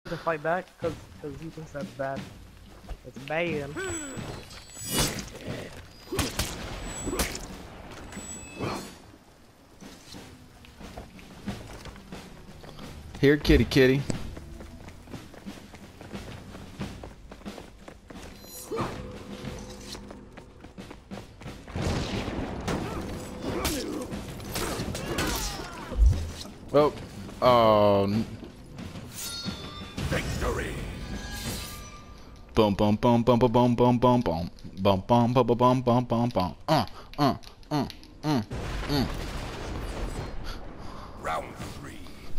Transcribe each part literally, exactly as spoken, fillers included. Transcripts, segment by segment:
to fight back because because he thinks that's bad. It's bad. Here, kitty, kitty. Oh, oh. Victory. Boom, boom, boom, boom, boom, boom, boom, boom, boom, boom, boom, boom, boom, boom, boom, boom, boom. Uh, uh, uh, uh, uh. Round three.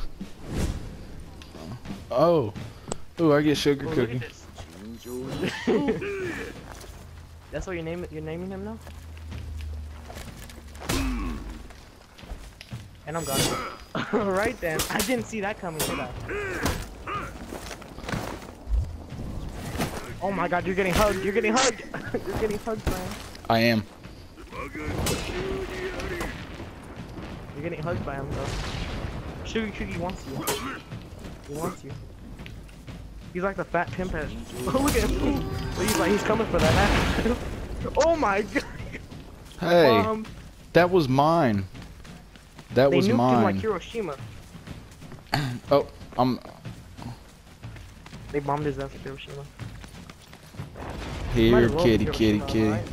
Oh, ooh, I get sugar Oh, look cookie. at this. That's what you're naming. You're naming him now. And I'm gone. Right then, I didn't see that coming, did I? Oh my God, you're getting hugged. You're getting hugged. You're getting hugged, man. I am. You're getting hugged by him, though. Sugar Cookie wants you. He wants you. He's like the fat pimp head. Oh, look at him. He's like, he's coming for that hat. Oh my God. Hey, Um, that was mine. That they was nuked him like mine. Hiroshima. Oh, I'm They bombed his ass at Hiroshima. Might here, as well be kitty, kitty, Hiroshima, kitty. right?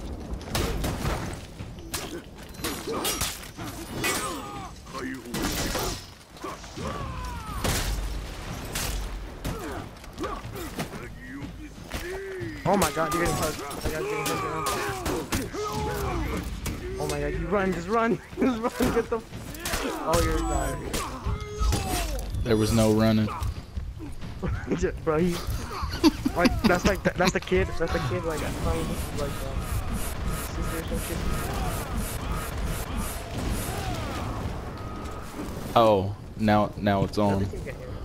Oh my God, you're getting hugged. Oh my God, you're getting hugged now. Oh my God, you run, just run, just run, get the. Oh, you're dying. There was no running. Just- Bro, he. Like that's like the, that's the kid, that's the kid like playing like uh, sister or some shit. Oh, now now it's Another on. team get here.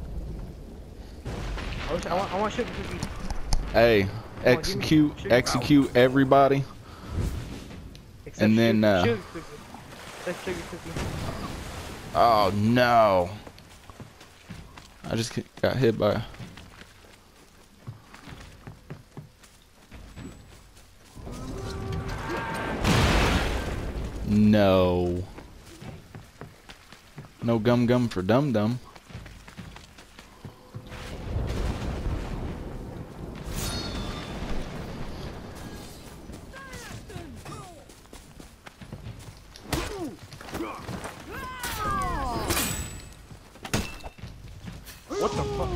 I, wish, I want, I want Sugar Cookie. Hey, give me execute, sugar. execute everybody. Except And then, Sugar, uh, Sugar Cookie. Except Sugar Cookie. Oh no! I just got hit by. No. No gum gum for dum dum. What the fuck?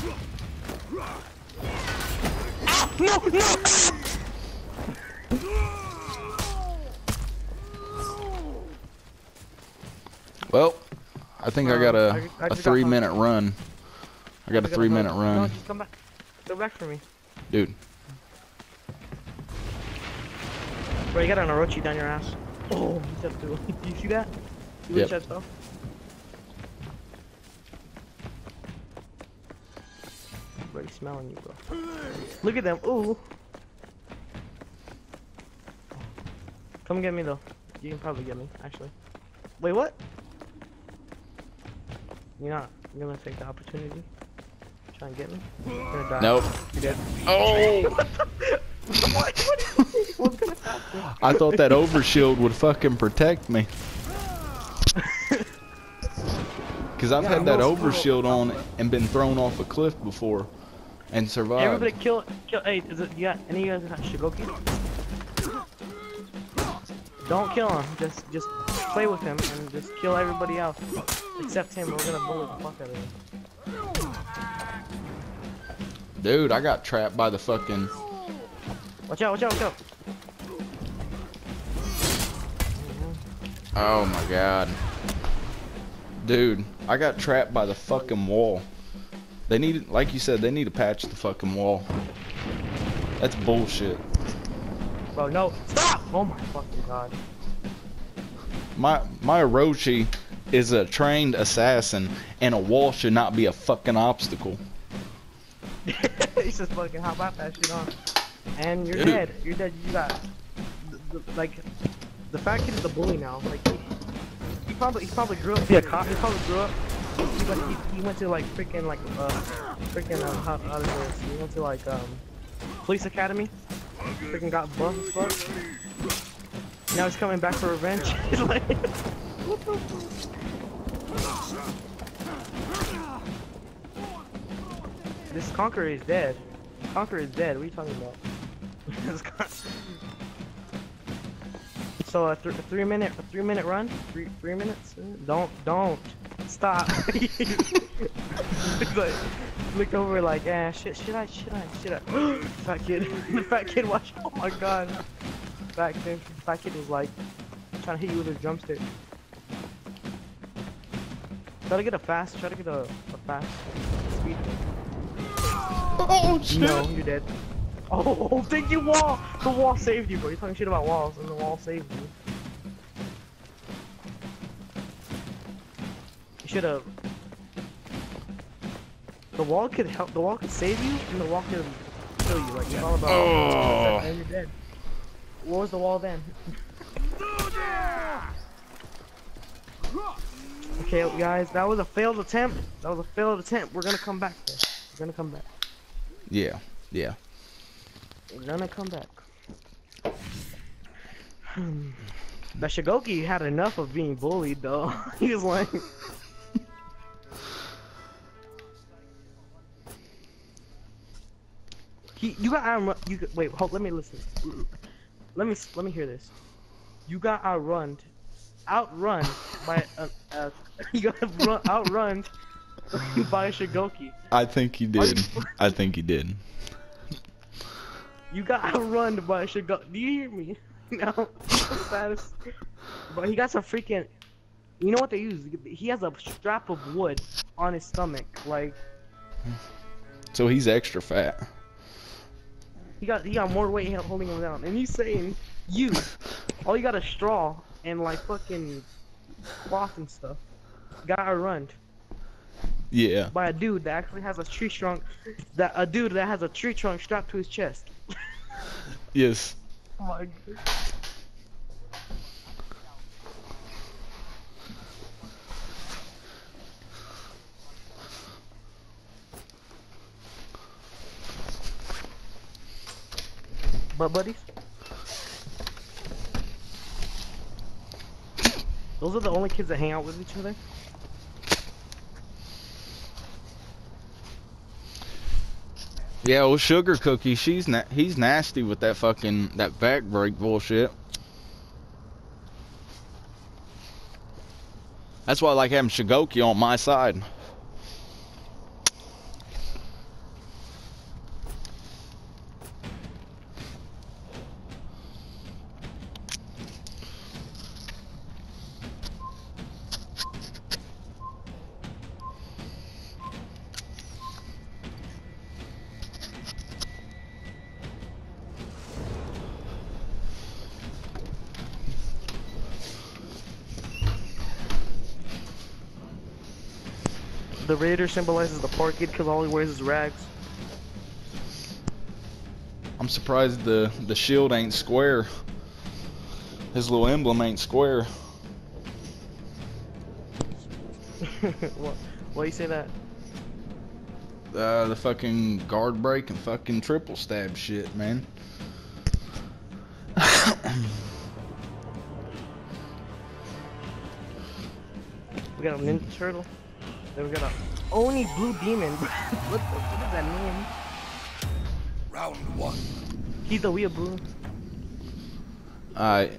No, no! Well, I think I got Uh, a, I- I a just got three hugged. minute run. I got a three minute No, run. just come back. Go back for me. Dude, Bro, you got an Orochi down your ass. Oh, he's up to. Do you see that? You Yep. that stuff? Bro, he's smelling you, bro. Look at them. Ooh. Come get me, though. You can probably get me, actually. Wait, what? You're not. You're gonna take the opportunity? Try and get me? You're gonna die. nope. You dead. Oh! What? What? What's gonna happen? I thought that overshield would fucking protect me. Cause I've Yeah, had that no, overshield on and been thrown off a cliff before and survived. Everybody kill, kill, hey, is it, you got, any of you guys got Shigoki? Don't kill him, just, just play with him and just kill everybody else. Except him, we're gonna bully the fuck out of him. Dude, I got trapped by the fucking. Watch out, watch out, watch out. Oh my god. Dude, I got trapped by the fucking wall. They need, like you said, they need to patch the fucking wall. That's bullshit. Bro, no, stop! Oh my fucking god. My my Orochi is a trained assassin, and a wall should not be a fucking obstacle. He's just fucking hop out that shit on. And you're Dude. dead, you're dead, you got, the, the, like, the fat kid is the bully now, like, he, he probably, he probably grew up to be a cop, he probably grew up He, like, he, he went to like freaking like uh freaking um how, how does this? He went to like um police academy. Freaking got buff as fuck. Now he's coming back for revenge. He's like, what the fuck? This Conqueror is dead. Conqueror is dead. What are you talking about? So a, th a three minute, a three minute run, three three minutes. Don't don't stop. He's like, look over like, ah, shit, should I, should I, should I? Fat kid, the fat kid, watch. Oh my god. Fat kid, fat kid was like trying to hit you with his drumstick. Try to get a fast. Try to get a, a fast speed. Oh shit! No, you're dead. Oh, thank you, wall! The wall saved you, bro. You're talking shit about walls, and the wall saved you. You should have. The wall could help. The wall could save you, and the wall could kill you. Like it's all about. Oh. And you're dead. What was the wall then? Okay, guys, that was a failed attempt. That was a failed attempt. We're gonna come back there. We're gonna come back. Yeah, yeah. We're gonna come back. But Shigoki had enough of being bullied, though. He was like, he, you got outrun. You got, wait, hold. Let me listen. Let me let me hear this. You got outrun, outrun by a, a you got run, outrun by Shigoki. I think he did. I think he did. You got outrun by Shigoki. Do you hear me? No. But he got some freaking. You know what they use? He has a strap of wood on his stomach, like. So he's extra fat. He got he got more weight holding him down, and he's saying, "You, all you got a straw and like fucking cloth and stuff. Got outrun." Yeah. By a dude that actually has a tree trunk, that a dude that has a tree trunk strapped to his chest. Yes. Oh my god. But buddies, those are the only kids that hang out with each other. Yeah, well, Sugar Cookie, she's na he's nasty with that fucking that back break bullshit. That's why I like having Shigoki on my side. The Raider symbolizes the poor kid because all he wears is rags. I'm surprised the the shield ain't square. His little emblem ain't square. what? Why you say that? Uh, the fucking guard break and fucking triple stab shit, man. We got a Ninja Turtle. Then we got a Oni Blue Demon. what, the, what does that mean? Round one. He's a weeaboo. Alright.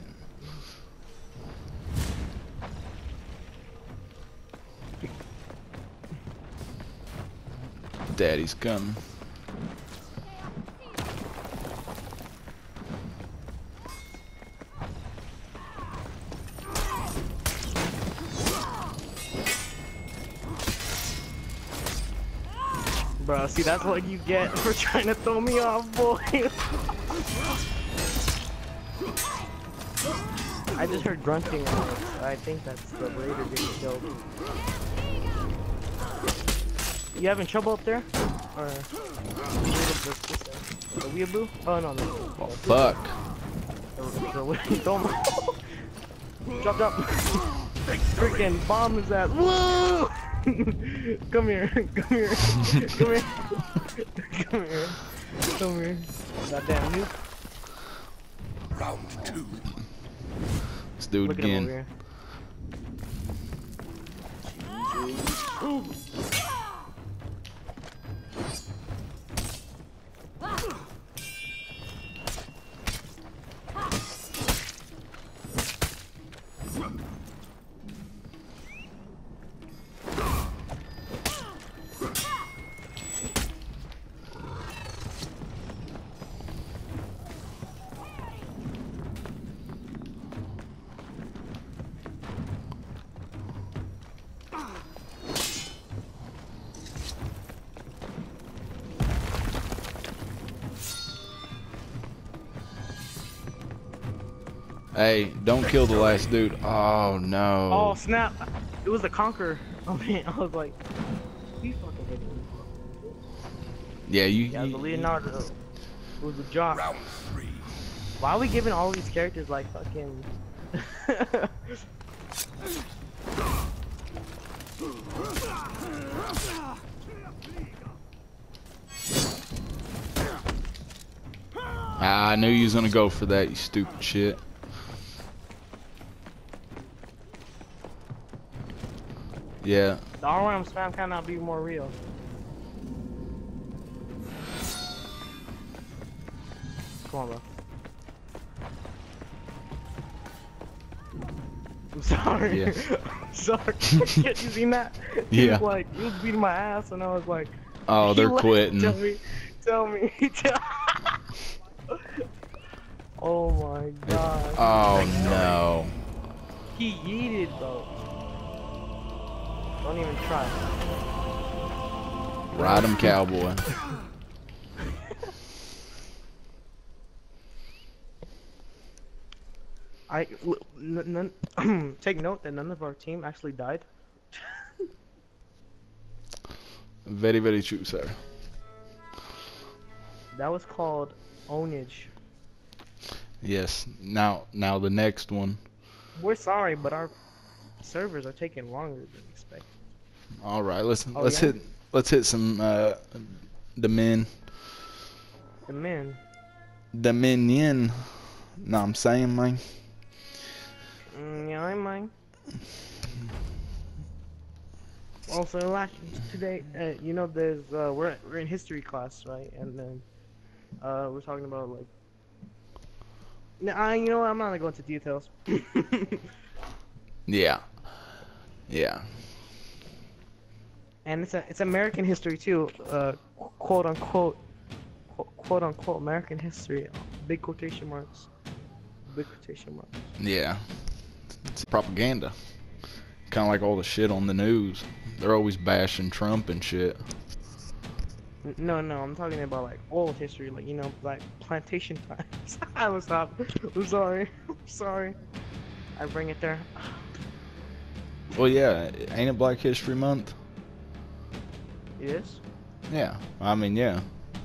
Daddy's coming. Bro, see, that's what you get for trying to throw me off, boy. I just heard grunting. I think that's the Raider getting killed. You having trouble up there? Or the weeaboo? Oh no, no. Oh, fuck. Don't drop, drop. Freaking bomb is that? Woo! Come here. Come here. Come here. Come here. Come here. Goddamn nuke. Round two. Let's do it Look at him again. over here. Hey, don't kill the last dude. Oh no. Oh snap! It was the Conqueror. Oh man, I was like, he fucking hit me. Yeah, you. Yeah, the Leonardo. It was a jock. Round three. Why are we giving all these characters like fucking? Ah, I knew you was gonna go for that, you stupid shit. Yeah. The all-around spam cannot be more real. Come on, bro. I'm sorry. Yeah. I'm sorry. You seen that? He Yeah. was like, he was beating my ass, and I was like, Oh, they're he left- quitting. Tell me, tell me, tell Oh my god. Oh no. He yeeted, bro. Don't even try. Ride him, cowboy. I n none, take note that none of our team actually died. Very, very true, sir. That was called ownage. Yes. Now, now the next one. We're sorry, but our servers are taking longer than expected. All right, let's Oh, let's yeah? hit let's hit some uh, the men. The men. The minion. Know what I'm saying, man? Mm, yeah, I mind. Also, like today, uh, you know, there's uh, we're we're in history class, right? And then uh, we're talking about like. Nah, you know what? I'm not gonna go into details. Yeah. Yeah. And it's a it's American history too, uh, quote unquote, qu quote unquote American history, big quotation marks, big quotation marks. Yeah. It's propaganda. Kind of like all the shit on the news. They're always bashing Trump and shit. N no, no, I'm talking about like old history, like you know, like plantation times. I was stop. I'm sorry. I'm sorry. I bring it there. Well, yeah. Ain't it Black History Month? It is. Yeah. I mean, yeah.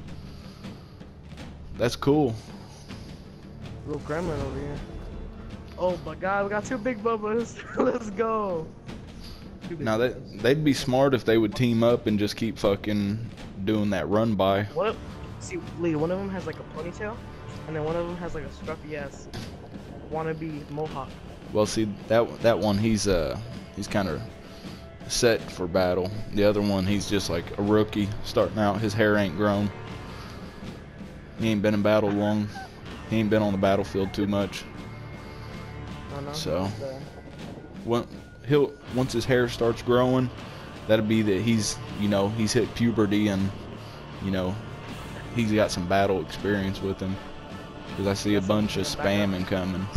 That's cool. Little gremlin over here. Oh my God, we got two big bubbas. Let's go. Two big Now, they, bubbas. they'd be smart if they would team up and just keep fucking doing that run by. What? See, Lee, one of them has like a ponytail, and then one of them has like a scruffy ass wannabe mohawk. Well, see, that that one, he's uh, he's kind of set for battle. The other one, he's just like a rookie starting out. His hair ain't grown. He ain't been in battle long. He ain't been on the battlefield too much. Oh, no, So. it's, uh, When he'll once his hair starts growing, that'll be that he's you know he's hit puberty and you know he's got some battle experience with him. Because I see a bunch of spamming coming.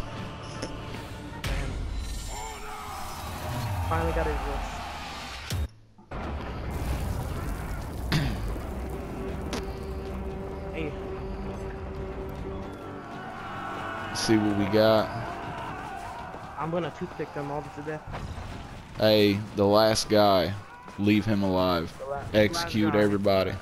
Finally got his wrist. Hey, Let's see what we got. I'm gonna toothpick them all to death. Hey, the last guy, leave him alive. The la- Execute last guy. everybody.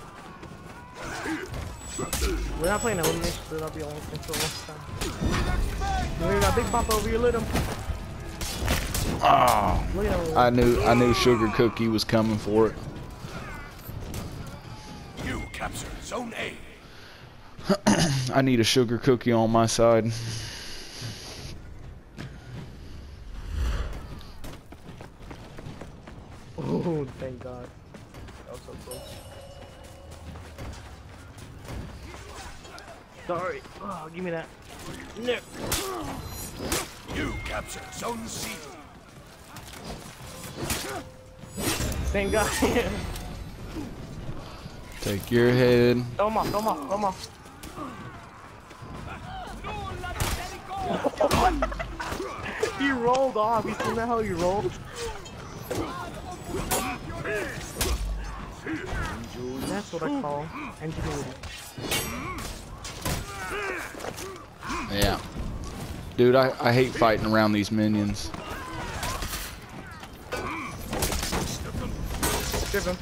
We're not playing elimination, so that'll be only control next time. We got Big Papa over here, lit him. Oh, Look at him. I knew I knew Sugar Cookie was coming for it. You captured Zone A. I need a Sugar Cookie on my side. Oh, thank God. That was so close. Sorry. Oh, give me that. No. You captured Zone C. Same guy. Take your head. Throw him off, throw him off, throw him off. He rolled off. You seen that how he rolled? That's what I call ingenuity. Yeah. Dude, I, I hate fighting around these minions. Give him.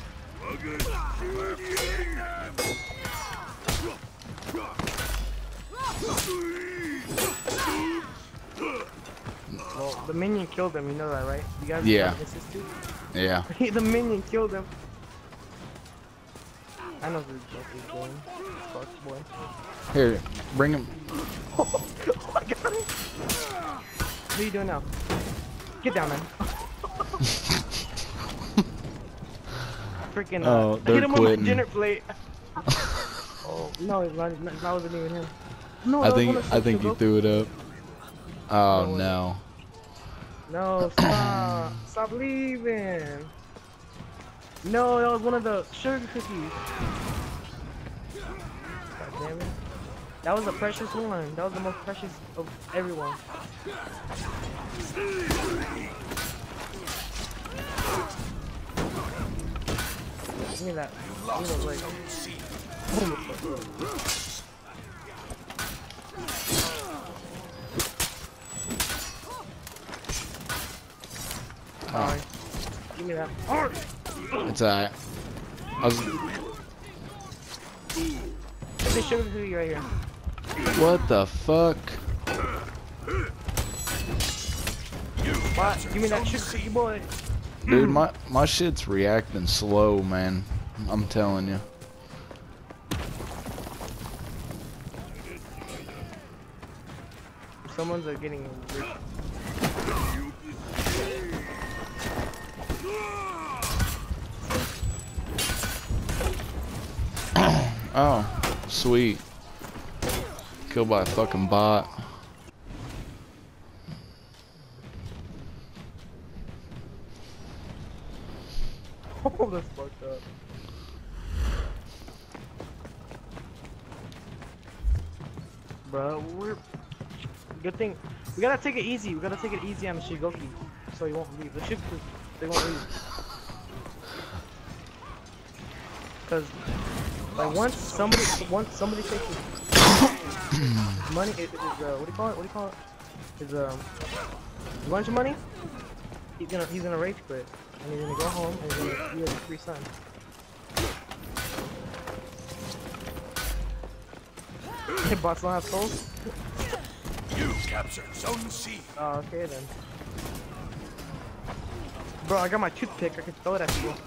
Well, the minion killed him, you know that, right? You guys Yeah. have assist too? Yeah. The minion killed him. I know who's he's doing. Fuck boy. Here, bring him. Oh, I got him. What are you doing now? Get down, man. Freaking, uh, Oh, I they're hit him quitting. with my dinner plate. Oh, no, it's not, that wasn't even him. No, I that was think one of I think you Sugar. threw it up. Oh No, no. No, stop. Stop leaving. No, that was one of the sugar cookies. God damn it. That was the precious one. That was the most precious of everyone. Give me that. Give me those legs. Sorry. Give me that. Oh. It's alright. I was. Get the sugar cookie right here. What the fuck? What? Give me that sugar cookie, boy. Dude, my my shit's reacting slow, man. I'm telling you. Someone's uh, getting rich. Oh, sweet. Killed by a fucking bot. Oh, that's fucked up. Bro, we're good thing. We gotta take it easy. We gotta take it easy on Shigoki, so he won't leave. The ship, they won't leave. Cause like once somebody, once somebody takes his money, it, it is uh, what do you call it? What do you call it? His um lunch money. He's gonna he's gonna rage quit, and he's gonna go home and he's gonna he has a free son. Hey, bots don't have souls? You captured Zone C. Oh, okay then. Bro, I got my toothpick. I can throw it at you.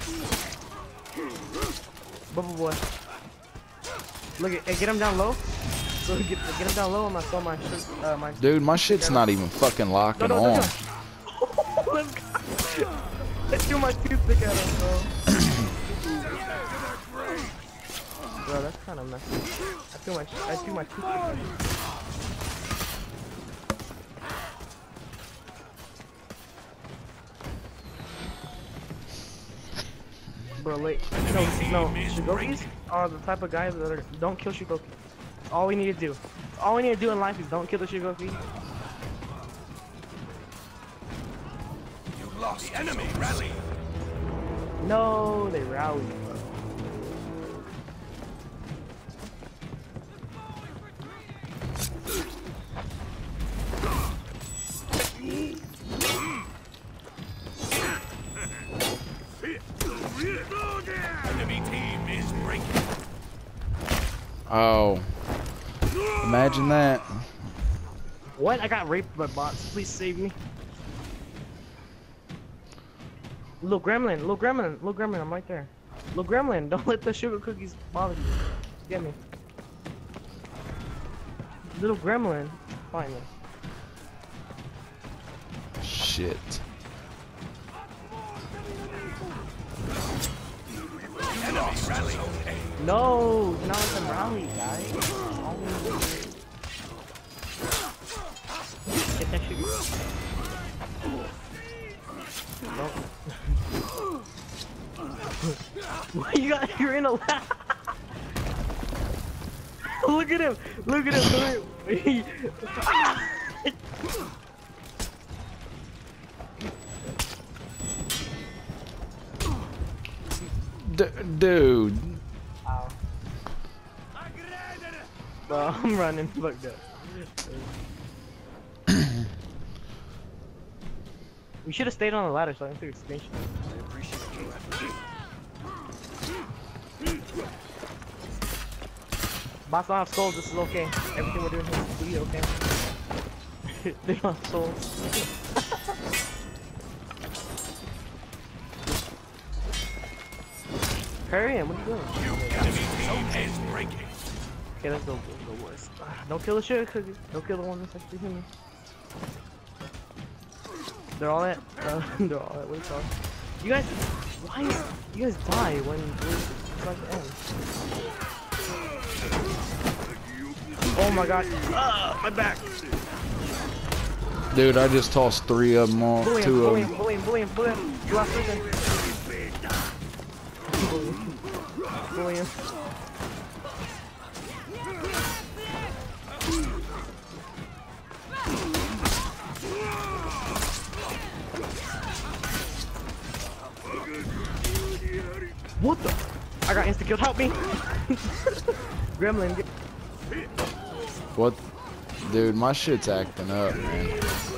Bubble boy. Look at, hey, get him down low. So get, get him down low. I'm gonna throw my shirt. Uh, my. Dude, my shit's not even fucking locking No, no, no, on. no. Let's go. I threw my toothpick at him, bro. Bro, that's kind of messy. I threw my, I threw my toothpick at him. Bro, wait. No, no. Shigokis are the type of guys that are, don't kill Shigoki. That's all we need to do. All we need to do in life is don't kill the Shigoki. You lost. The enemy rally. No, they rallied. Enemy team is breaking. Oh. Imagine that. What? I got raped by bots. Please save me. Little gremlin, little gremlin, little gremlin, I'm right there. Little gremlin, don't let the sugar cookies bother you. Get me. Little gremlin, finally. Shit. Enemy rally. No, not with them rally, guys. Get that sugar. No. What you got? You're in a lab. Look at him! Look at him! Look at him. D dude. Ow. Bro, I'm running. Fuck that. We should have stayed on the ladder so I can take a screenshot. Boss don't have souls, this is okay. Everything we're doing here is really okay. They don't have souls. Hurry him, what are you doing? Enemy team is breaking. Okay, let's go, let's go worse. Don't kill the sugar cookie. Don't kill the one that's actually human. They're all at, uh, they're all at, what do you call it? You guys, why, you guys die when it's like the end? Oh my god, ah, my back! Dude, I just tossed three of them off, Bully him, two of bully them. him, bully him, bully him, bully him. You lost prison. Bully him. What the? I got insta killed. Help me! Gremlin. Get What? Dude, my shit's acting up, man.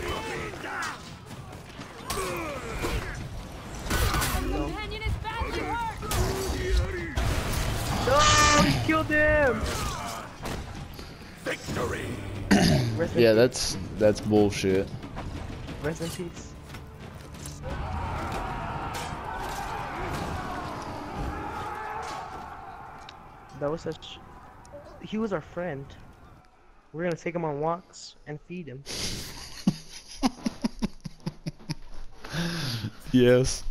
No, he killed him. Victory. Rest in Yeah, peace. that's that's bullshit. Rest in peace. That was such. He was our friend. We're gonna take him on walks and feed him. Yes.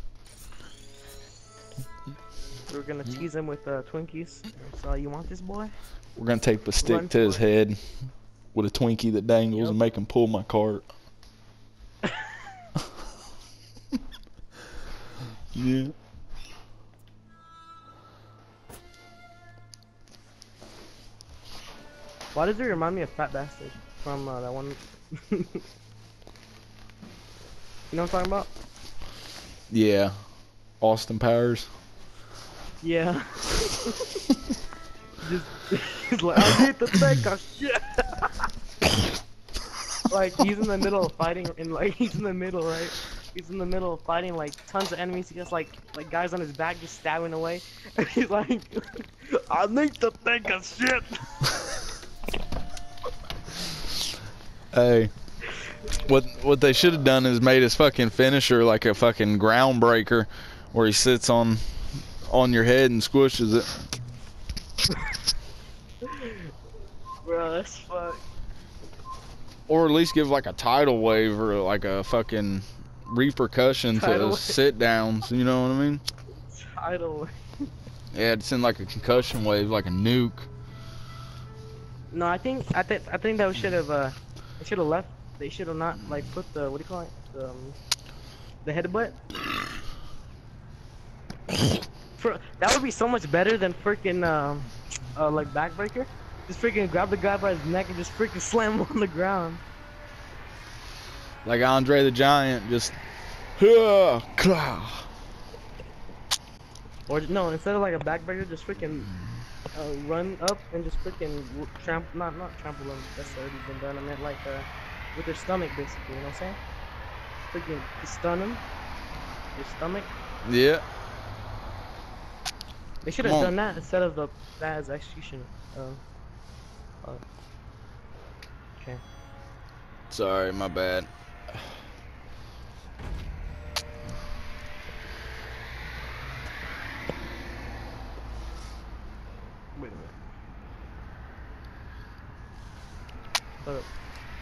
We're gonna tease him with uh, Twinkies. So you want this boy? We're gonna tape a stick Run to his for it. head with a Twinkie that dangles Yep. and make him pull my cart. Yeah. Why does it remind me of Fat Bastard from uh, that one? You know what I'm talking about? Yeah. Austin Powers. Yeah. Just, he's like, I hate the thing, oh shit. Like he's in the middle of fighting, and like he's in the middle, right? He's in the middle of fighting like tons of enemies. He gets like like guys on his back just stabbing away. And he's like, I need to think of shit. Hey. What what they should have done is made his fucking finisher like a fucking groundbreaker, where he sits on on your head and squishes it. Bro, that's fuck. Or at least give like a tidal wave or like a fucking repercussion Tidal to wave. sit downs, you know what I mean? Title. Yeah, it's in like a concussion wave, like a nuke. No, I think I think I think that should have uh, they should have left. They should have not like put the what do you call it? The, um, the headbutt. For, that would be so much better than freaking um, uh, like backbreaker. Just freaking grab the guy by his neck and just freaking slam him on the ground. Like Andre the Giant, just "Huh, clah." Or no, instead of like a backbreaker, just freaking uh, run up and just freaking trample, not not trample them. That's already been done. I meant like uh, with their stomach, basically. You know what I'm saying? Freaking stun them. Your stomach. Yeah. They should have Come on. done that instead of the that as execution. Um, uh, okay. Sorry, my bad. Wait a minute. Hold up.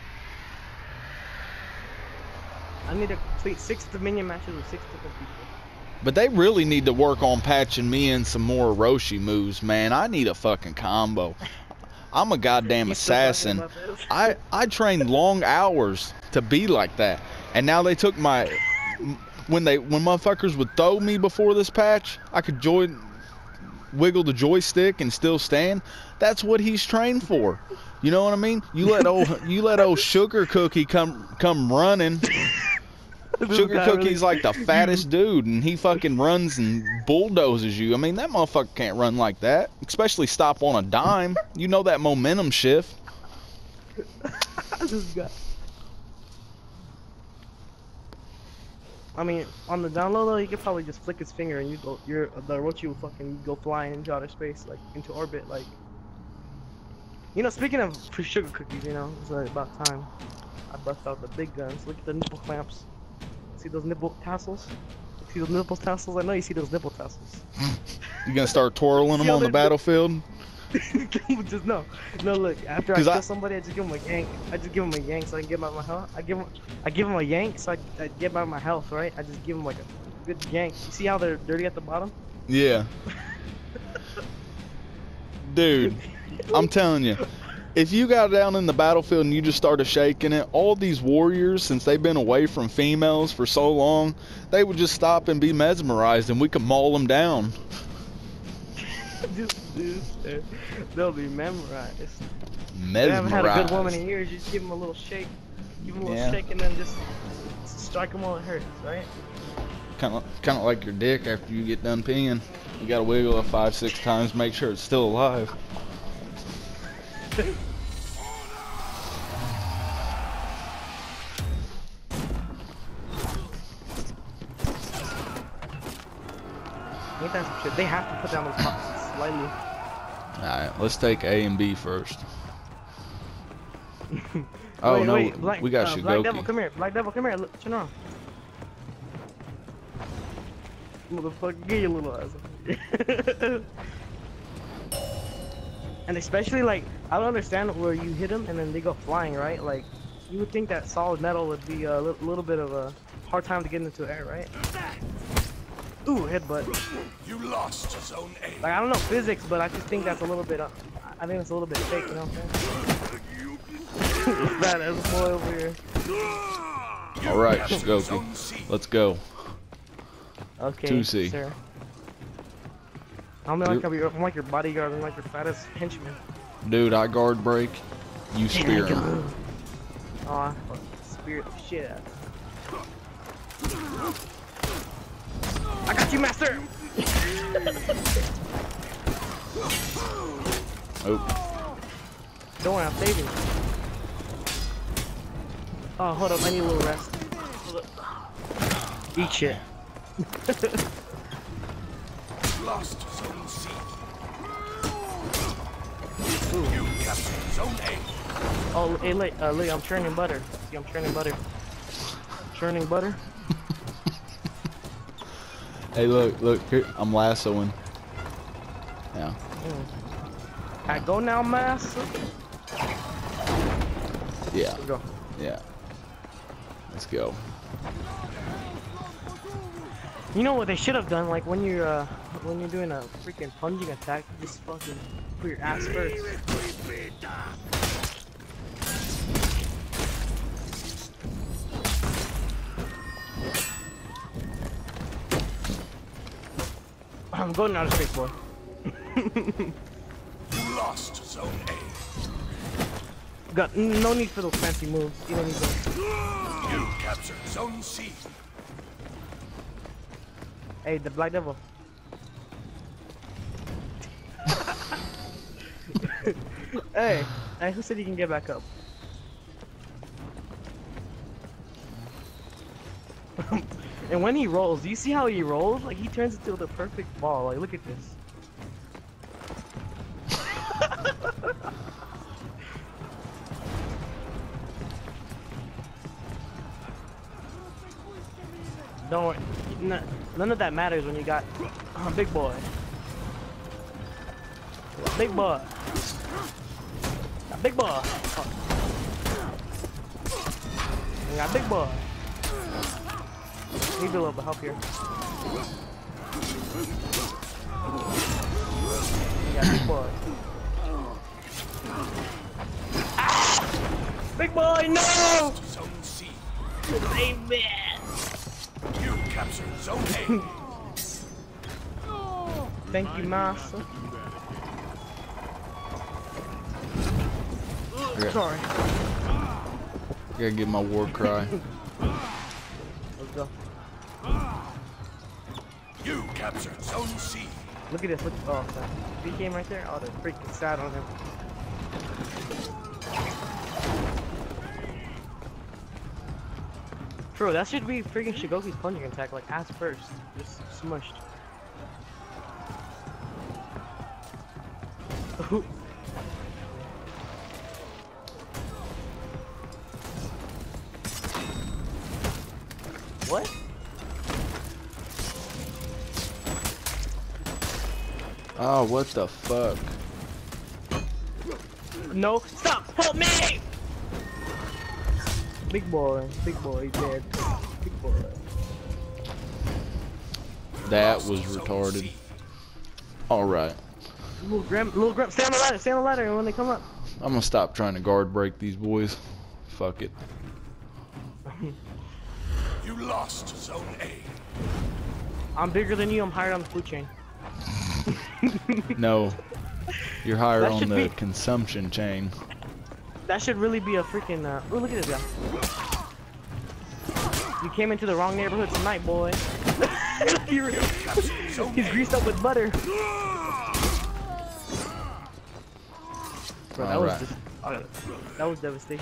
I need to complete six Dominion matches with six different people. But they really need to work on patching me in some more Orochi moves, man. I need a fucking combo. I'm a goddamn You still talking assassin. about this? I, I trained long hours to be like that. And now they took my... When they when motherfuckers would throw me before this patch, I could join, wiggle the joystick and still stand. That's what he's trained for. You know what I mean? You let old you let old Sugar Cookie come come running. Sugar Cookie's really... like the fattest dude, and he fucking runs and bulldozes you. I mean, that motherfucker can't run like that, especially stop on a dime. You know that momentum shift. This guy. I mean, on the down low though, he could probably just flick his finger and you go, you're the Orochi will fucking go flying into outer space, like into orbit, like. You know, speaking of Sugar Cookies, you know, it's like about time I bust out the big guns. Look at the nipple clamps. See those nipple tassels? See those nipple tassels? I know you see those nipple tassels. You gonna start twirling them on the battlefield? Just no, no. Look, after I kill I... somebody, I just give them a yank. I just give them a yank so I can get out my health. I give them, I give them a yank so I, I get out my health, right? I just give them like a good yank. You see how they're dirty at the bottom? Yeah. Dude, I'm telling you, if you got down in the battlefield and you just started shaking it, all these warriors, since they've been away from females for so long, they would just stop and be mesmerized, and we could maul them down. Dude, dude, they'll be memorized. Mesmerized. They haven't had a good woman in years. You just give them a little shake, give them a little yeah. shake, and then just strike them while it hurts, right? Kind of, kind of like your dick after you get done peeing. You gotta wiggle it five, six times, make sure it's still alive. Ain't that some shit? They have to put down those boxes slightly. Alright, let's take A and B first. Oh wait, no, wait, Black, we got uh, Shugoki. Black Devil, come here. Black Devil, come here. Look, turn around. Motherfucker, get your little ass. And especially like, I don't understand where you hit them and then they go flying, right? Like, you would think that solid metal would be a li little bit of a hard time to get into the air, right? Ooh, headbutt. You lost zone A. Like, I don't know physics, but I just think that's a little bit, uh, I think it's a little bit fake, you know what I'm saying? That ass boy over here. Alright, Shugoki, let's go. Okay, two C. sir. I'm like, I'm like your bodyguard, I'm like your fattest henchman. Dude, I guard break, you spear him. Aw, oh, spear the shit out. I got you, master! Oh. Don't worry, I'm saving you. Oh, hold up, I need a little rest. Hold up. Eat shit. Lost zone C. You captured zone A. Oh, hey, look, uh, look, I'm churning butter. See, I'm churning butter. Churning butter? Hey, look, look, here, I'm lassoing. Yeah. Mm. I go now, master? Yeah. Let's go. Yeah. Let's go. You know what they should have done? Like when you're uh, when you're doing a freaking plunging attack, just fucking put your ass first. I'm going out of space, boy. You lost zone A. Got no need for those fancy moves. You don't need those. You captured zone C. Hey, the Black Devil. Hey, hey, who said you can get back up? And when he rolls, do you see how he rolls? Like he turns into the perfect ball. Like look at this. Don't worry. None, none of that matters when you got a big boy. big boy. Got big boy. We got big boy. Need a little bit of help here. We got big boy. Ah! Big boy, no! Zone C. Amen. You captured Zone A. Thank you, master. Okay. Sorry. Gotta get my war cry. Let's go. You captured Zone C. Look at this. Look. Oh, sorry. If he came right there, I would have freaking sat on him. Bro, that should be freaking Shigoki's plunging attack, like ass first. Just smushed. What? Oh, what the fuck? No, stop! Help me! Big boy, big boy, dead. Big boy. That was retarded. Alright. Little Grim, little Grim, stay on the ladder, stay on the ladder when they come up. I'm gonna stop trying to guard break these boys. Fuck it. You lost Zone A. I'm bigger than you, I'm higher on the food chain. No. You're higher That on should the be- consumption chain. That should really be a freaking, uh, oh, look at this guy. You came into the wrong neighborhood tonight, boy. He- He's greased up with butter. Bro, that was Alright. just, uh, that was devastation.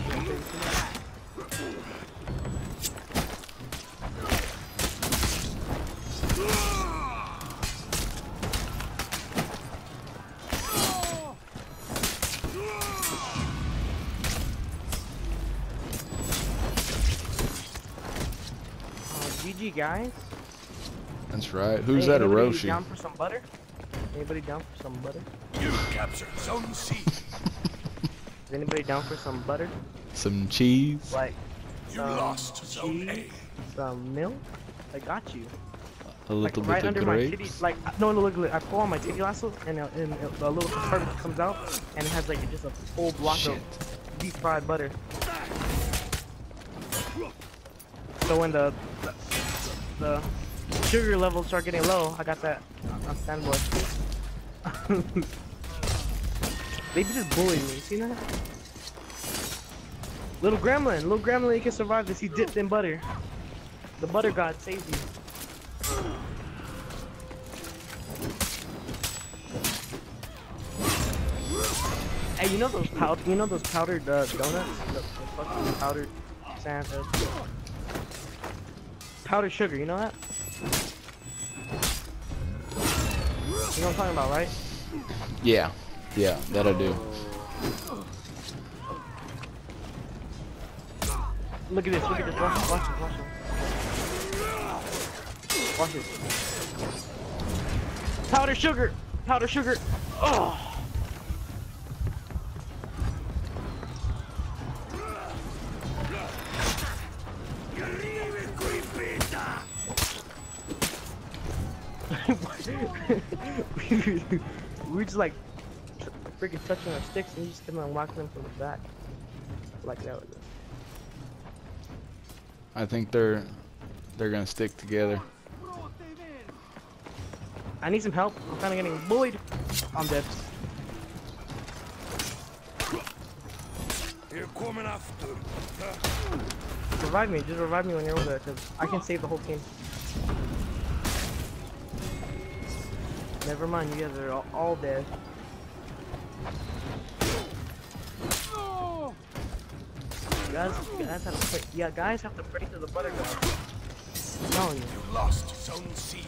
G G guys. That's right. Who's Hey, that anybody Orochi? down for some butter? Anybody down for some butter? You captured Zone C. Is anybody down for some butter? Some cheese? Like You some lost Zone A. cheese, some milk? I got you. A Like little right bit under of my grapes? titty. Like no, no, look, look. I pull on my titty lasso, and, uh, and uh, a little compartment comes out, and it has like just a full block Shit. of deep fried butter. So when the, the the sugar levels start getting low, I got that on standby. They just bullied me. See that? Little gremlin, little gremlin, he can survive this. He dipped in butter. The butter god saves you. Hey, you know those powder, you know those powdered uh, donuts, the, the fucking powdered sand, uh, powdered sugar. You know that? You know what I'm talking about, right? Yeah. Yeah, that I do. Look at this, look at this, watch it, watch it, watch it. Watch it. Powder sugar! Powder sugar! Oh! We're just like freaking touching our sticks and just kept on whacking them from the back. Like that. I think they're they're gonna stick together. I need some help. I'm kind of getting bullied. I'm dead. You're coming after. Revive me. Just revive me when you're over there, because I can save the whole team. Never mind. You guys are all, all dead. You guys, you guys have to pray. Yeah, guys have to pray to the butter god. I'm telling you. You lost Zone C.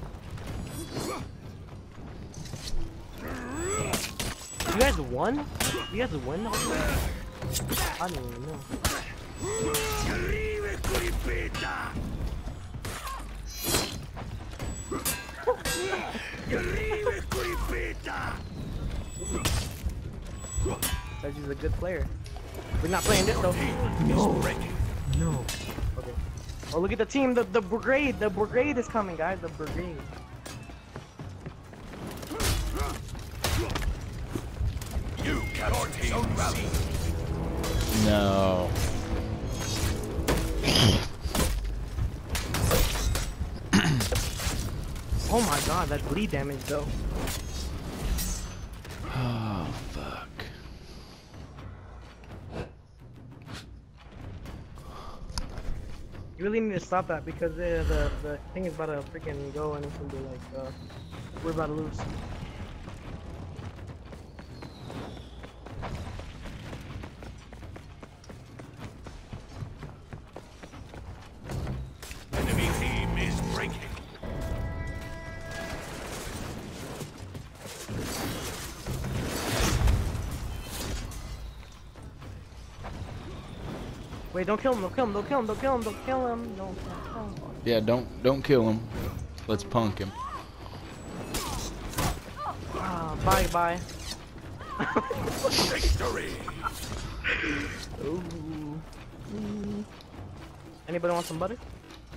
You guys won? You guys won? I don't even know. Says he's a good player. We're not playing this though. No. Is breaking. No. Okay. Oh, look at the team. The the brigade. The brigade is coming, guys. The brigade. You captured Zone C. No. Oh my god, that bleed damage though. Oh fuck. You really need to stop that because the the, the thing is about to freaking go and it's gonna be like, uh, we're about to lose. Enemy team is breaking. Wait, don't kill him, don't kill him, don't kill him, don't kill him, don't kill him, don't kill him. Yeah, don't don't kill him. Let's punk him. Ah, bye bye. Victory. Ooh. Mm. Anybody want some butter?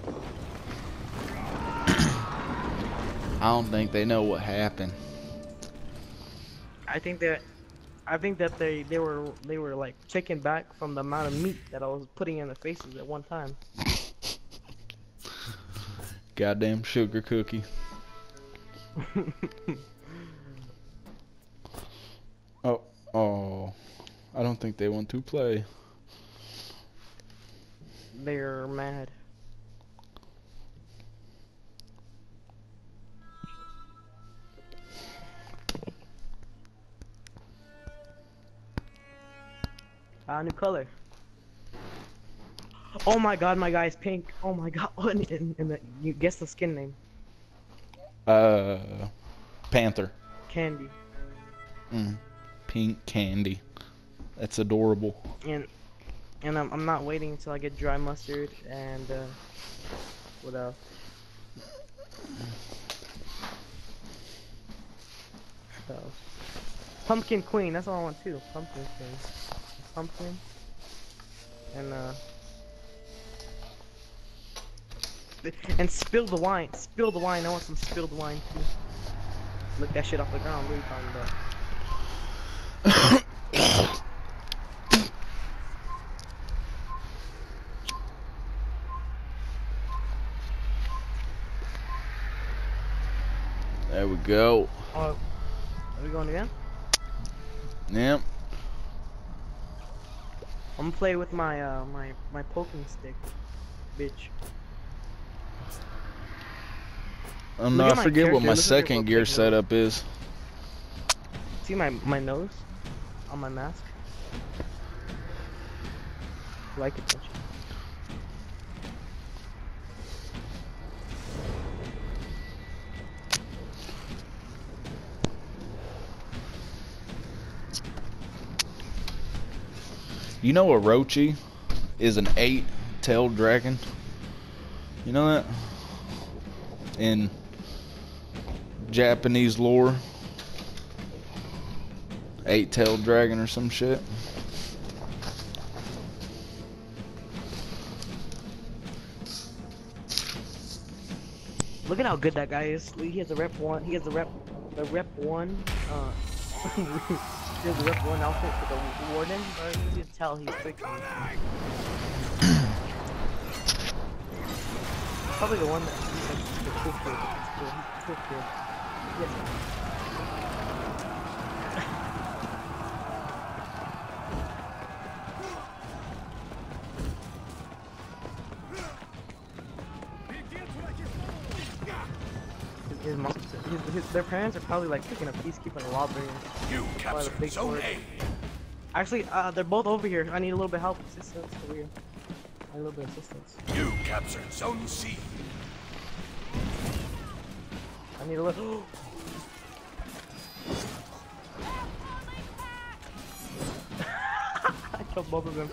I don't think they know what happened. I think that I think that they they were they were like taken back from the amount of meat that I was putting in their faces at one time. Goddamn sugar cookie. Oh, oh. I don't think they want to play. They're mad. Ah, new color. Oh my god, my guy's pink. Oh my god. And, and, and the, you guess the skin name. Uh, Panther. Candy. Mm. Pink candy. That's adorable. And and I'm I'm not waiting until I get dry mustard and uh, what else? What else? Pumpkin queen. That's all I want too. Pumpkin queen. Pumpkin. And uh. And spill the wine. Spill the wine. I want some spilled wine too. Lick that shit off the ground. What are you talking about? There we go. Oh, are we going again? Yep. I'm gonna play with my uh my my poking stick, bitch. Um, Look no, at I my forget what character, my look at second your gear poking setup is. See my my nose on my mask. Like it, don't you? You know Orochi is an eight-tailed dragon? You know that? In Japanese lore. Eight-tailed dragon or some shit. Look at how good that guy is. He has a rep one. He has a rep the rep one. Uh, he has a rep one outfit for the warden. But you can tell he's freaking. Probably the one that he's like the cool kid. He's cool. He's a cool kid. Yes. His mom, his, his, their parents are probably like picking up peacekeeping lobby. You captured Zone A. Actually, uh, they're both over here. I need a little bit of help, assistance over here. I need a little bit of assistance. You captured Zone C. I need a little. I killed both of them.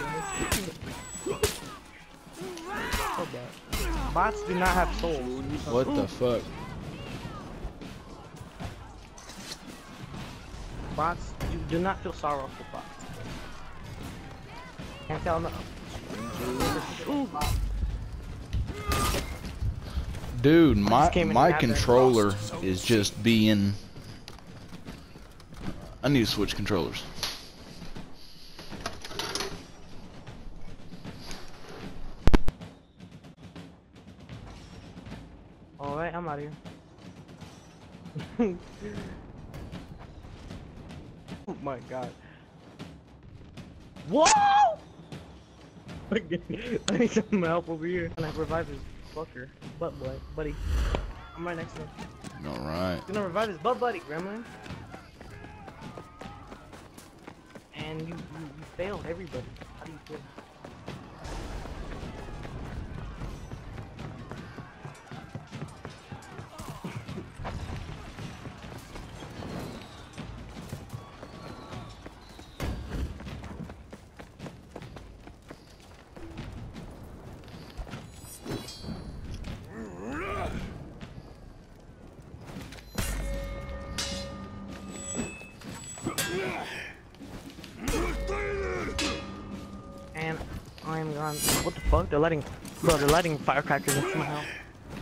So bad. Bots do not have souls. What the fuck? Bots do, do not feel sorrowful, Fox. Can't tell no. Ooh. Dude, my came in my and had that controller lost zone is C. just being. I need to switch controllers. Alright, I'm out of here. Oh my god. Whoa! I need some help over here. And I revive his fucker. Butt boy, buddy. I'm right next to him. Alright. He's gonna revive his butt buddy, Gremlin. And you, you, you failed everybody. How do you feel? And I'm gone. What the fuck? They're letting, bro. They're letting firecrackers into my house.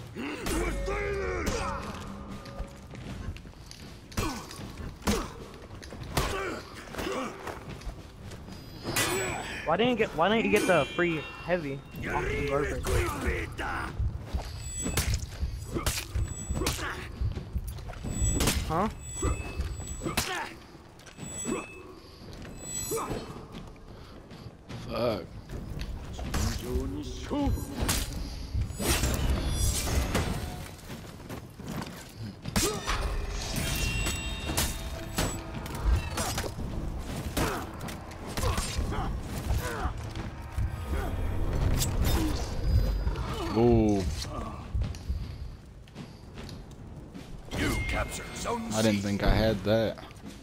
Why didn't you get? Why didn't you get the free heavy? Off the garbage? Huh? Fuck. Ooh. You captured zone C. I didn't think I had that.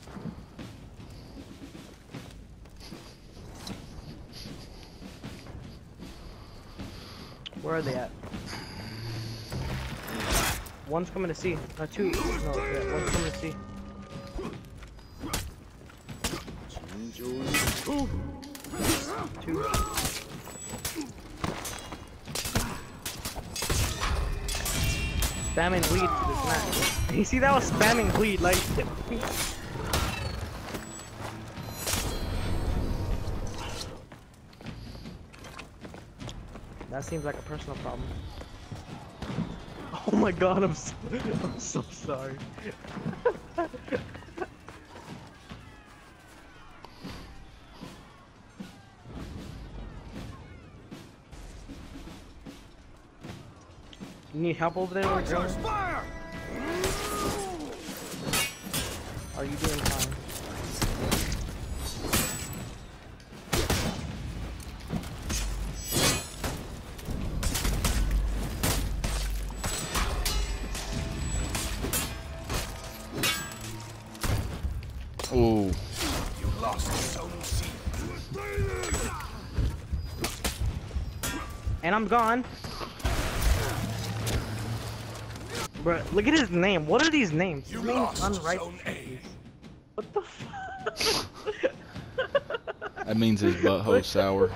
Where are they at? One's coming to C. Uh, two. No, yeah, one's coming to C. Ooh. Two. Spamming bleed to this match. You see that was spamming bleed, like. That seems like a personal problem. Oh my god, I'm so, I'm so sorry. You need help over there? Archers, fire! Are you doing fine? Ooh. You lost zone C. And I'm gone. Bro, look at his name. What are these names? You His name is lost unrighteous. zone A. What the fuck? That means his butthole's sour.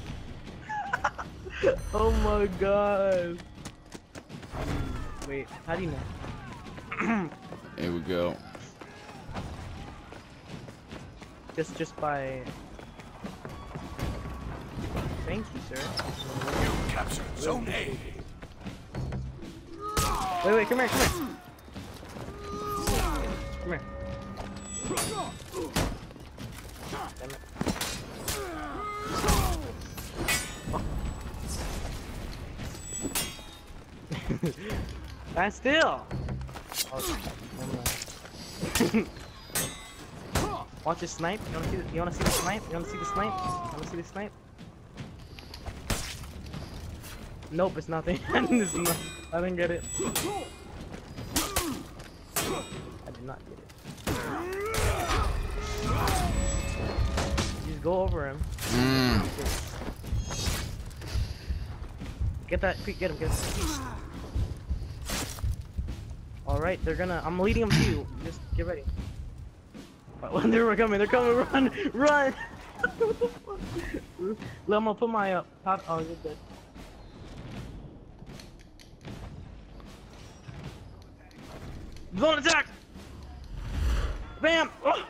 Oh my god. Wait, how do you know? Here we go. Just just by Thank you, sir. You captured zone A. Wait, wait, come here, come here. Come here. Damn it. Stand still! Oh, watch this snipe. You wanna see the, you wanna see the snipe? You wanna see the snipe? You wanna see the snipe? Nope, it's nothing. It's not, I didn't get it. I did not get it. Just go over him. Mm. Get that, get him, get him. Alright, they're gonna, I'm leading them to you. Just get ready. When they're coming, they're coming. Run, run. What the fuck? Look, I'm gonna put my uh, pot. Oh, you're dead. Zone attack! Bam! Oh.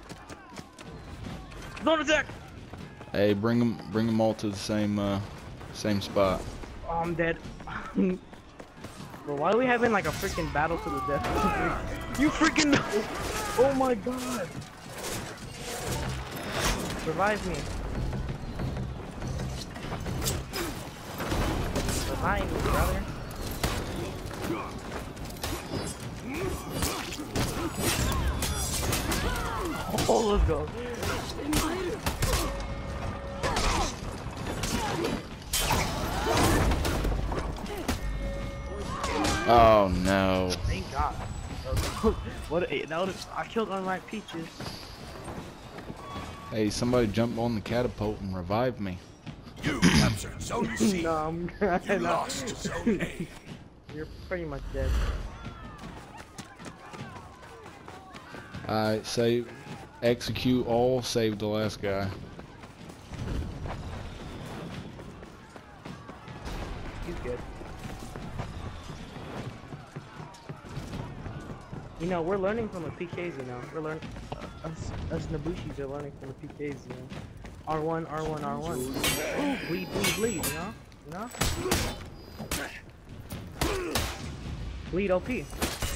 Zone attack! Hey, bring them, bring them all to the same, uh, same spot. Oh, I'm dead. Bro, why are we having like a freaking battle to the death? You freaking know! Oh my god! Revive me. Revive me, brother. Oh, let's go. Oh no. Thank God. What a, that would I killed unripe peaches. Hey, somebody jump on the catapult and revive me. You captured Zone C. No, I'm You not. lost Zone A. You're pretty much dead. Alright, save, execute all, save the last guy. He's good. You know, we're learning from the P Ks, you know. We're learning, uh, us, us Nabushis are learning from the P Ks, you know. R one, R one, R one. Ooh, bleed, bleed, bleed, you know? You know? Bleed O P.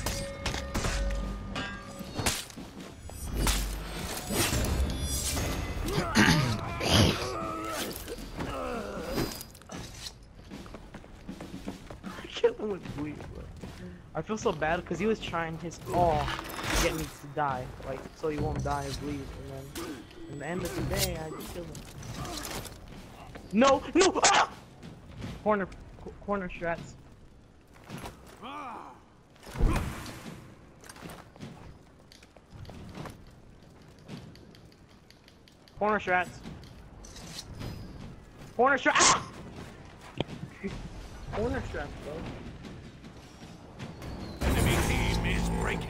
I killed him with bleed, bro. I feel so bad because he was trying his all to get me to die, like so he won't die of bleed, and then in the end of the day, I just killed him. No, no! Ah! Corner, co corner strats. Corner strats. Corner strats. Ah! Corner strats, bro. Enemy team is breaking.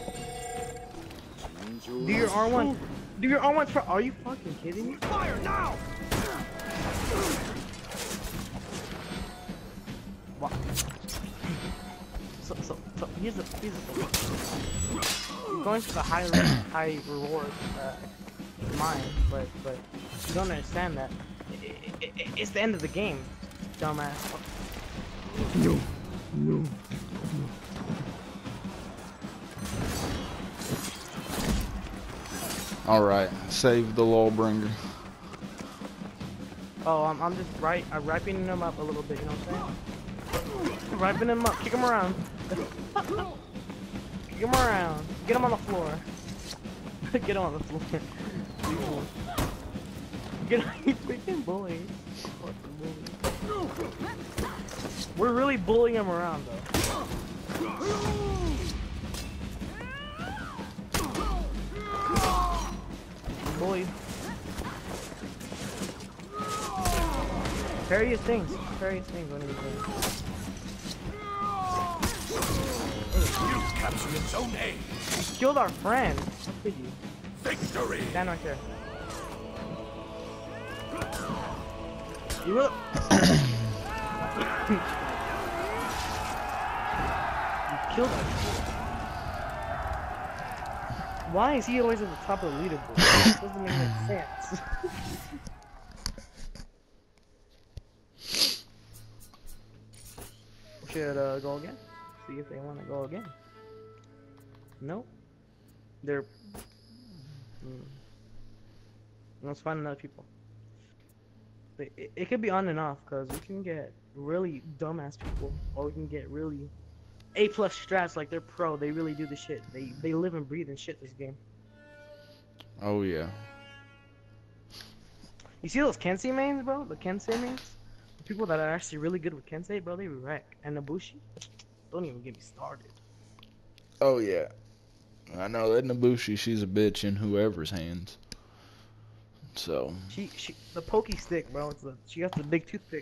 Do your R one. Do your R one for. Are you fucking kidding me? Fire now! What? So, so, so here's the here's the thing. You're going for the high high reward uh, mine, but but you don't understand that. I, I, I, it's the end of the game, dumbass. No, no. Alright, save the Lawbringer. Oh, I'm, I'm just right. I'm ripening him up a little bit. You know what I'm saying? Ripening him up. Kick him around. Kick him around. Get him on the floor. Get him on the floor. Get him. He's freaking bullying. We're really bullying him around though. Bully. Various things. Various things. What do you think? You captured Zone A. You killed our friend. How could you? Victory. Stand right there. You will. You killed him. Why is he always at the top of the leaderboard? That doesn't make any sense. We should uh, go again. See if they want to go again. Nope. They're. Mm. Let's find another people. It, it, it could be on and off because we can get really dumbass people, or we can get really A plus strats like they're pro. They really do the shit. They they live and breathe and shit this game. Oh yeah. You see those Kensei mains, bro? The Kensei mains? The people that are actually really good with Kensei, bro, they wreck. And Nabushi? Don't even get me started. Oh yeah. I know that Nabushi, she's a bitch in whoever's hands. So. She she the pokey stick, bro. It's the she got the big toothpick.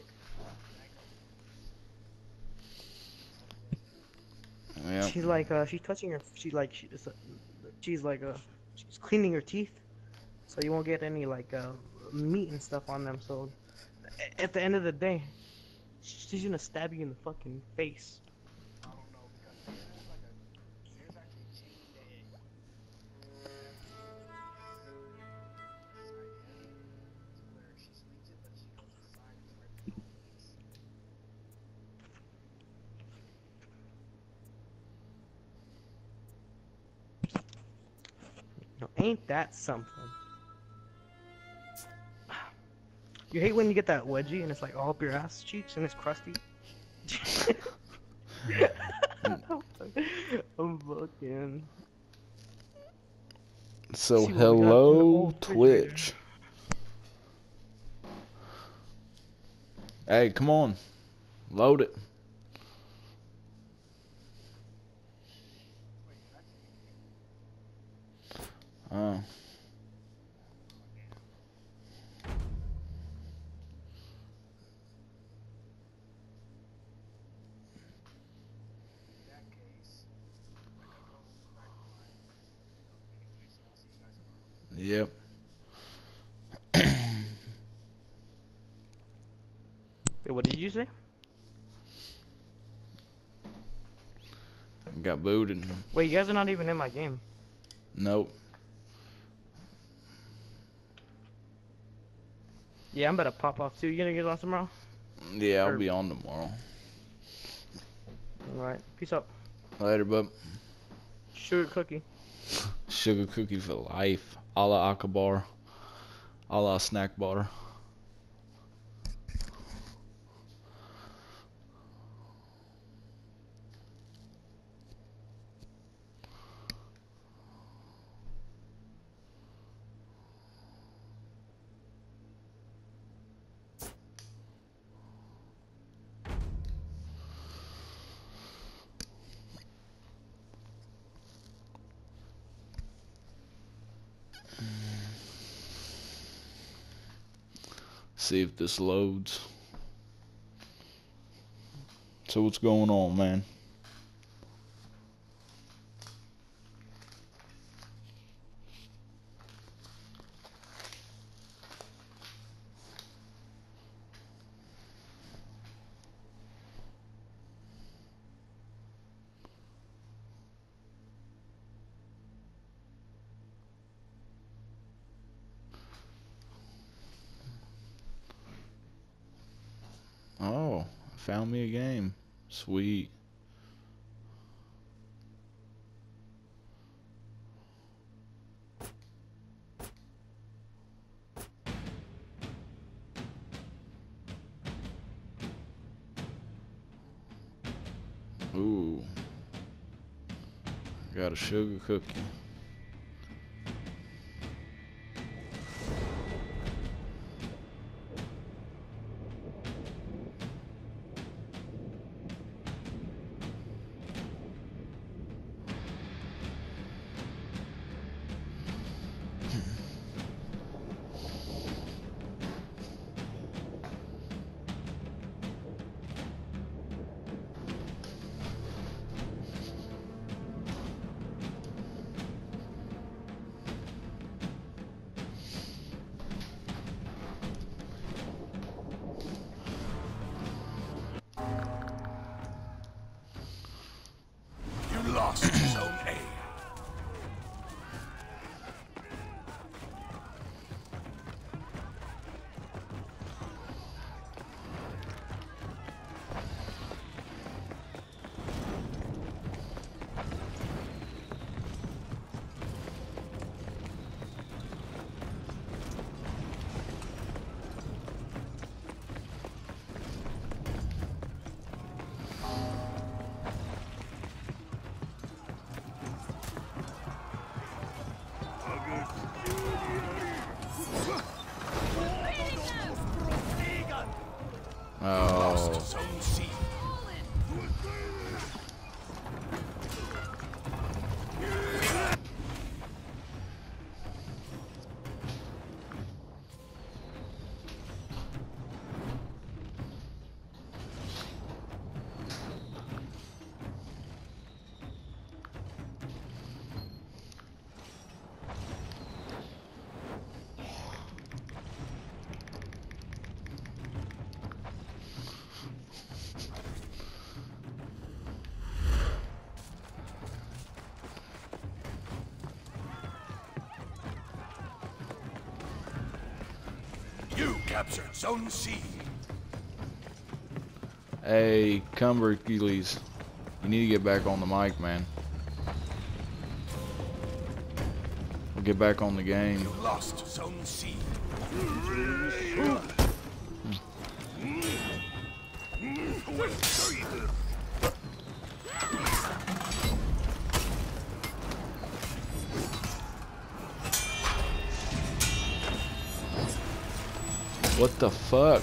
Yeah. She's like uh she's touching her. She's like she, she's like uh she's cleaning her teeth, so you won't get any like uh, meat and stuff on them. So a- at the end of the day, she's gonna stab you in the fucking face. No, ain't that something? You hate when you get that wedgie and it's like all up your ass cheeks and it's crusty. I'm fucking. So See what we got in the hello old refrigerator. Twitch. Hey, come on. Load it. Oh. Yep. Wait, what did you say? Got booted. Wait, you guys are not even in my game. Nope. Yeah, I'm about to pop off too. You gonna get on tomorrow? Yeah, I'll Or- be on tomorrow. Alright, peace out. Later, bub. Sugar cookie. Sugar cookie for life. A la Akabar. A la snack bar. See if this loads. So what's going on, man? Oh, found me a game. Sweet. Ooh. Got a sugar cookie. You captured Zone C. Hey, Cumber Achilles, you need to get back on the mic, man. We'll get back on the game. You lost Zone C. What the fuck?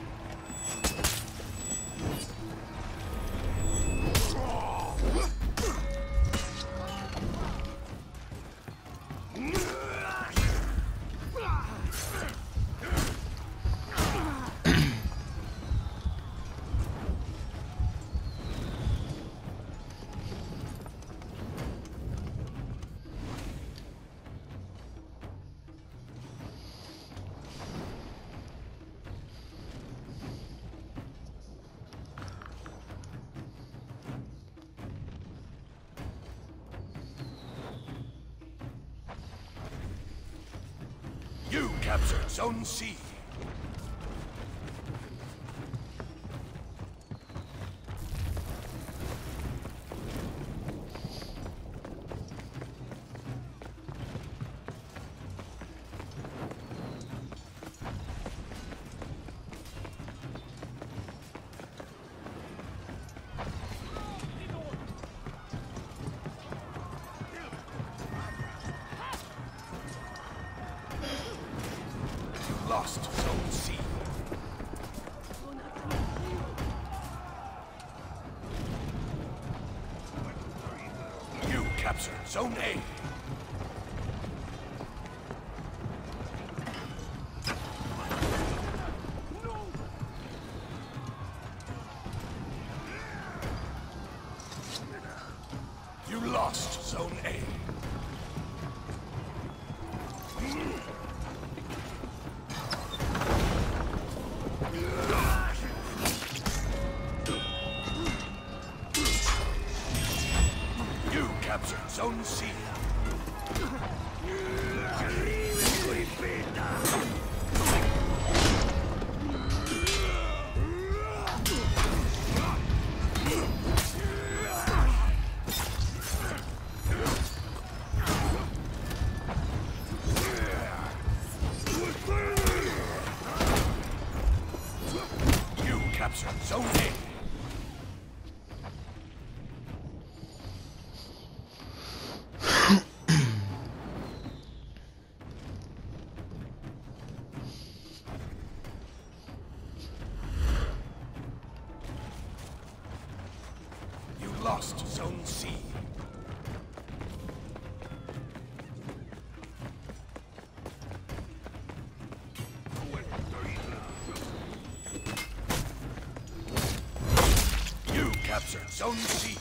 You captured Zone C. Lost Zone C. You captured Zone A. You lost Zone A. Captured Zone C. You captured Zone A. Lost Zone C. You captured Zone C.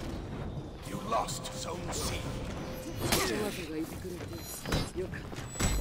You lost Zone C. わざわざいてくれてよかった。